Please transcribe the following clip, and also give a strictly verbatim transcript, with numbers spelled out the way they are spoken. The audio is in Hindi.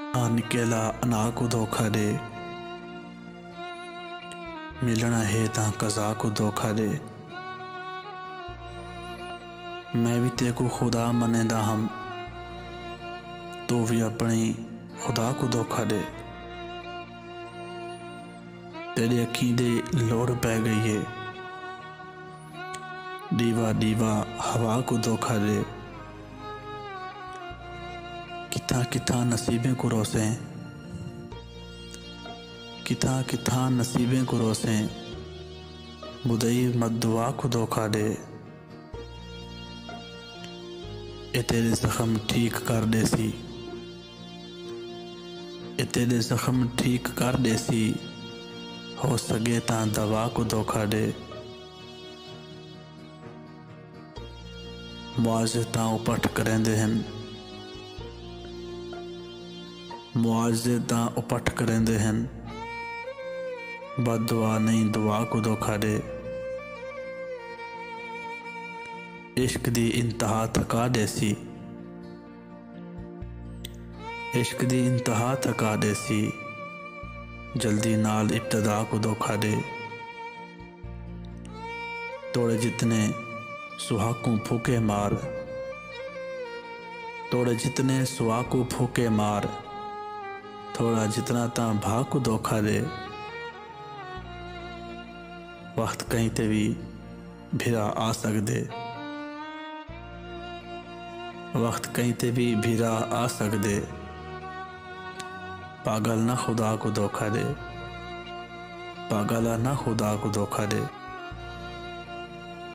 आ निकेला अना को धोखा दे, मिलना है ता कज़ा को धोखा दे। मैं भी तेको खुदा मनेंदा हम, तो भी अपनी खुदा को धोखा दे। तेरे अकीदे लोड़ पै गई है, दीवा दीवा हवा को धोखा दे। किथा किथा नसीबें को रोसें, किथा किथा नसीबें को रोसें, बुदई मत दुआ को धोखा दे। ए तेरे जख्म ठीक कर देसी, ए तेरे जख्म ठीक कर देसी, हो सके ता दवा को धोखा दे। मुआज़े ता उपट करेंदे हन, मुआज़े ता उपट करेंदे हन, बद दुआ नहीं दुआ को धोखा दे। इश्क दी इंतहा थका देसी, इश्क दी इंतहा थका देसी, जल्दी नाल इब्तदा को धोखा दे। तोड़े जितने सुहाकों फूके मार, तोड़े जितने सुहाकों फूके मार, थोड़ा जितना ता भाग को धोखा दे। वक्त कहीं ते भी भिरा आ सकदे, वक्त कहीं ते भी भिरा आ सकदे, पागल ना खुदा को धोखा दे, पागल ना खुदा को धोखा दे।